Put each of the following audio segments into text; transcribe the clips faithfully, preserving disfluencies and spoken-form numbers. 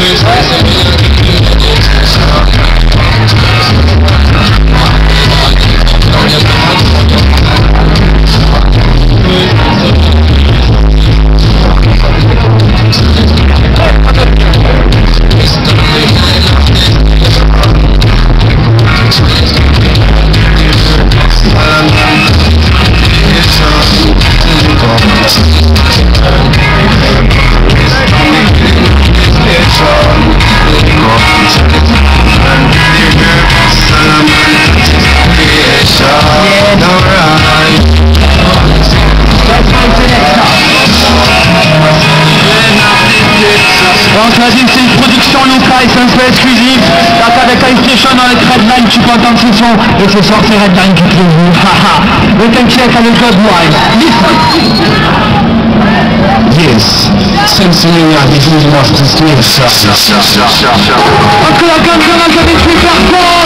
Donc vas-y, c'est une production locale, c'est un peu exclusif. Donc avec Inspiration avec Redline, tu peux entendre ce son. Et ce soir c'est Redline qui te le joue. Haha. We can check avec Redline. Listen. Yes, Samsung a des jours de marche de ça. Encore la gamme de rage avec super fort.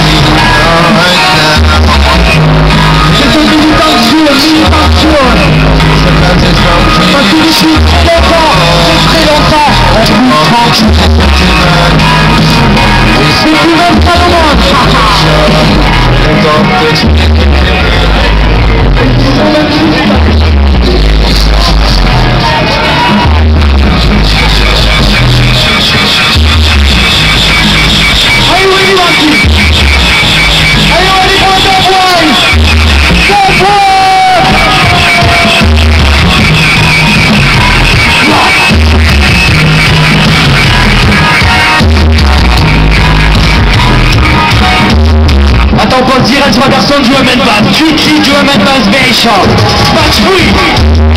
C'est une militation, militation. Parce que je suis longtemps, très longtemps. C'est plus même pas le monde. Are you ready, Monkey? Are you ready for the boys? The boys! Attends, pause direct sur la personne, je veux mettre pas. Quickly, je veux mettre pas Inspiration. Match free!